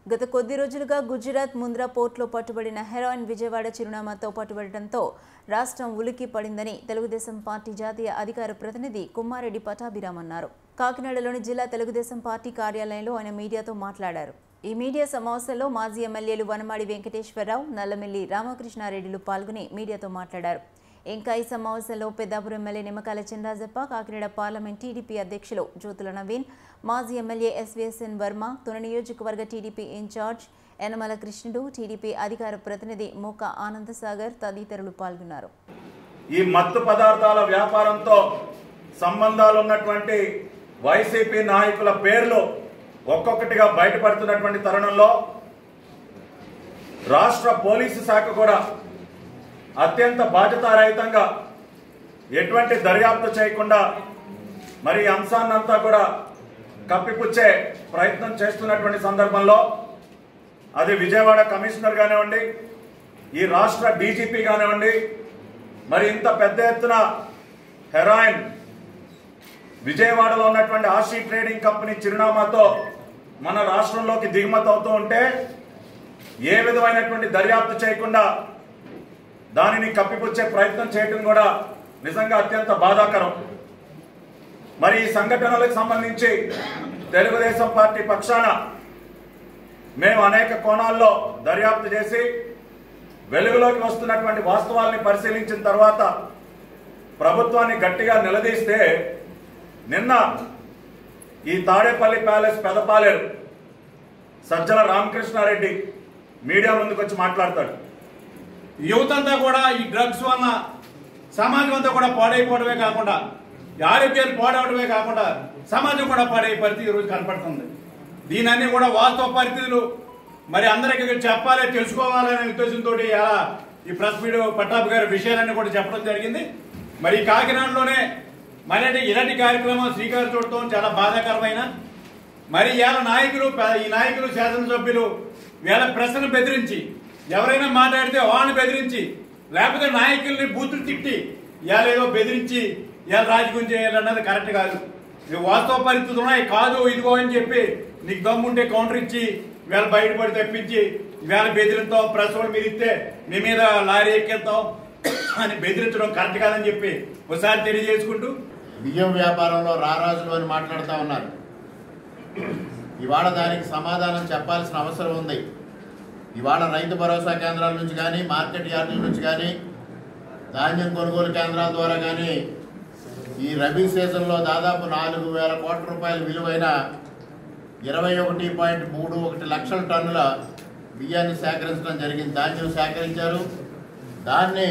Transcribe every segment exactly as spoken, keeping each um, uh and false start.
గత కొద్ది రోజులుగా గుజరాత్ ముంద్రా పోర్టులో పట్టుబడిన హెరాయిన్ విజయవాడ చిరునామాతో పట్టుబడటంతో రాష్ట్రం ఉలికి పడిందని తెలుగుదేశం పార్టీ జాతీయ అధికార ప్రతినిధి కుమ్మారెడ్డి పటాభిరామ్ అన్నారు. కాకినాడలోని జిల్లా తెలుగుదేశం పార్టీ కార్యాలయంలో ఆయన మీడియాతో మాట్లాడారు. ఈ మీడియా సమావేశంలో మాజీ ఎమ్మెల్యేలు వనమాడి వెంకటేశ్వరరావు, నల్లమిల్లి రామకృష్ణారెడ్డిలు పాల్గొని మీడియాతో మాట్లాడారు. ఇంకా ఈ సమావేశంలో Peddapuram MLA Nimmakayala Chinarajappa, Kakinada parliament TDP అధ్యక్షులు జ్యోతుల నవీన్, మాజీ ఎమ్మెల్యే ఎస్వీఎస్ఎన్ వర్మ, తుని నియోజకవర్గ టీడీపీ ఇన్ఛార్జ్ యనమల కృష్ణుడు, టీడీపీ అధికార ప్రతినిధి మోక ఆనందసాగర్ తదితరులు పాల్గొన్నారు. ఈ మత్తు పదార్థాల వ్యాపారంతో సంబంధాలు ఉన్నటువంటి వైసీపీ నాయకుల పేర్లు ఒక్కొక్కటిగా బయటపడుతున్నటువంటి తరుణంలో రాష్ట్ర పోలీసు శాఖ కూడా అత్యంత బాధ్యతారహితంగా ఎటువంటి దర్యాప్తు చేయకుండా మరి అంశాన్నంతా కూడా కప్పిపుచ్చే ప్రయత్నం చేస్తున్నటువంటి సందర్భంలో అది విజయవాడ కమిషనర్ కానివ్వండి, ఈ రాష్ట్ర డీజీపీ కానివ్వండి, మరి ఇంత పెద్ద ఎత్తున హెరాయిన్ విజయవాడలో ఉన్నటువంటి ఆషీ ట్రేడింగ్ కంపెనీ చిరునామాతో మన రాష్ట్రంలోకి దిగుమతి అవుతూ ఉంటే ఏ విధమైనటువంటి దర్యాప్తు చేయకుండా దానిని కప్పిపుచ్చే ప్రయత్నం చేయడం కూడా నిజంగా అత్యంత బాధాకరం. మరి ఈ సంఘటనలకు సంబంధించి తెలుగుదేశం పార్టీ పక్షాన మేము అనేక కోణాల్లో దర్యాప్తు చేసి వెలుగులోకి వస్తున్నటువంటి వాస్తవాల్ని పరిశీలించిన తర్వాత ప్రభుత్వాన్ని గట్టిగా నిలదీస్తే నిన్న ఈ తాడేపల్లి ప్యాలెస్ పెదపాలేరు సజ్జల రామకృష్ణారెడ్డి మీడియా ముందుకు వచ్చి మాట్లాడతాడు. యువతంతా కూడా ఈ డ్రగ్స్ వల్ల సమాజం అంతా కూడా పాడైపోవడమే కాకుండా ఆరోగ్యాలు పాడవడమే కాకుండా సమాజం కూడా పాడైపోయే పరిస్థితి ఈరోజు కనపడుతుంది. దీనన్నీ కూడా వాస్తవ పరిస్థితులు మరి అందరికీ చెప్పాలి, తెలుసుకోవాలనే ఉద్దేశంతో ఇలా ఈ ప్రెస్ మీట్ పట్టాభి గారి విషయాలన్నీ కూడా చెప్పడం జరిగింది. మరి కాకినాడలోనే మరి ఇలాంటి కార్యక్రమం శ్రీకారు చూడటం చాలా బాధాకరమైన మరి ఇవాళ నాయకులు ఈ నాయకులు శాసనసభ్యులు వీళ్ళ ప్రశ్నలు బెదిరించి ఎవరైనా మాట్లాడితే వాళ్ళని బెదిరించి లేకపోతే నాయకుల్ని బూతులు తిట్టి ఇవాళ ఏదో బెదిరించి ఇవాళ రాజకీయం చేయాలన్నది కరెక్ట్ కాదు. వాస్తవ పరిస్థితులు ఉన్నాయి కాదు ఇదిగో అని చెప్పి నీకు దమ్ముంటే కౌంటర్ ఇచ్చి వీళ్ళ బయటపడి తెప్పించి వీళ్ళ బెదిరిస్తాం, ప్రెస్ వాళ్ళు మీరు ఇస్తే మీ మీద లారీ ఎక్కేస్తాం అని బెదిరించడం కరెక్ట్ కాదని చెప్పి ఒకసారి తెలియజేసుకుంటూ బియ్యం వ్యాపారంలో రారాజులు అని మాట్లాడుతూ ఉన్నారు. ఇవాళ దానికి సమాధానం చెప్పాల్సిన అవసరం ఉంది. ఇవాళ రైతు భరోసా కేంద్రాల నుంచి కానీ, మార్కెట్ యార్డుల నుంచి కానీ, ధాన్యం కొనుగోలు కేంద్రాల ద్వారా కానీ ఈ రబీ సీజన్లో దాదాపు నాలుగు వేల కోట్ల రూపాయల విలువైన ఇరవై ఒకటి పాయింట్ మూడు ఒకటి లక్షల టన్నుల బియ్యాన్ని సేకరించడం జరిగింది. ధాన్యం సేకరించారు. దాన్ని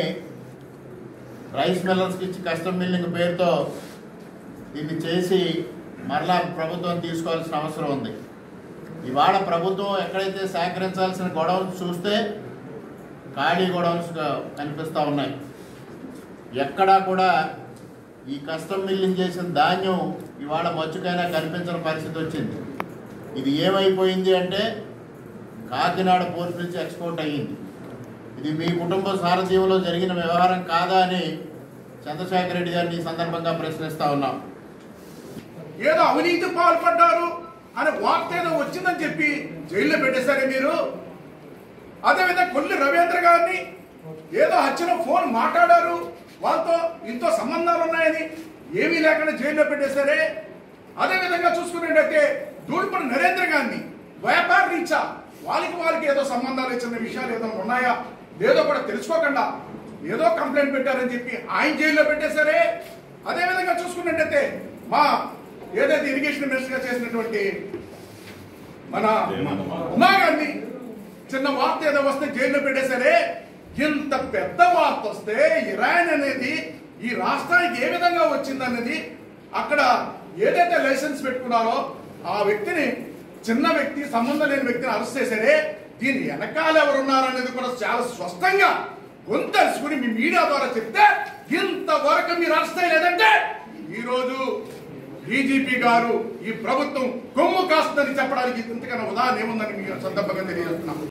రైస్ మిల్లర్స్కి ఇచ్చి కస్టమ్ మిల్లింగ్ పేరుతో దీన్ని చేసి మరలా ప్రభుత్వం తీసుకోవాల్సిన అవసరం ఉంది. ఇవాళ ప్రభుత్వం ఎక్కడైతే సేకరించాల్సిన గొడవన్స్ చూస్తే ఖాళీ గొడవన్స్ కనిపిస్తూ ఉన్నాయి. ఎక్కడా కూడా ఈ కస్టమ్ మిల్లింగ్ చేసిన ధాన్యం ఇవాళ మచ్చుకైనా కనిపించిన పరిస్థితి వచ్చింది. ఇది ఏమైపోయింది అంటే కాకినాడ పోర్టు నుంచి ఎక్స్పోర్ట్ అయ్యింది. ఇది మీ కుటుంబ సారథ్యంలో జరిగిన వ్యవహారం కాదా అని చంద్రశేఖర్ రెడ్డి గారిని ఈ సందర్భంగా ప్రశ్నిస్తా ఉన్నాం. ఏదో అవినీతి పాల్పడ్డారు అనే వార్త ఏదో వచ్చిందని చెప్పి జైల్లో పెట్టేశారే మీరు. అదేవిధంగా కొల్లి రవీంద్ర గారిని ఏదో వచ్చిన ఫోన్ మాట్లాడారు, వాళ్ళతో ఇంతో సంబంధాలు ఉన్నాయని ఏమీ లేకుండా జైల్లో పెట్టేశారే. అదేవిధంగా చూసుకున్నట్టయితే దూడిపల్లి నరేంద్ర గారిని వ్యాపార రీత్యా వాళ్ళకి వాళ్ళకి ఏదో సంబంధాలు ఇచ్చిన విషయాలు ఏదో ఉన్నాయా లేదో కూడా తెలుసుకోకుండా ఏదో కంప్లైంట్ పెట్టారని చెప్పి ఆయన జైల్లో పెట్టేశారే. అదేవిధంగా చూసుకున్నట్టయితే మా ఏదైతే ఇరిగేషన్ మినిస్టర్ గా చేసినటువంటి మన ఉమా గారిని చిన్న వార్త ఏదో వస్తే జైల్లో పెట్టేశారే. ఇంత పెద్ద వార్త వస్తే ఇరాన్ అనేది ఈ రాష్ట్రానికి ఏ విధంగా వచ్చిందనేది అక్కడ ఏదైతే లైసెన్స్ పెట్టుకున్నారో ఆ వ్యక్తిని, చిన్న వ్యక్తి, సంబంధం లేని వ్యక్తిని అరెస్ట్ చేశారే. దీని వెనకాల ఎవరున్నారనేది కూడా చాలా స్పష్టంగా గొంతరుచుకుని మీ మీడియా ద్వారా చెప్తే ఇంతవరకు మీరు అరెస్ట్ అయ్యలేదంటే ఈరోజు డీజీపీ గారు ఈ ప్రభుత్వం కొమ్ము కాస్తుందని చెప్పడానికి ఇంతకన్నా ఉదాహరణ ఏముందని మీ సందర్భంగా తెలియజేస్తున్నాం.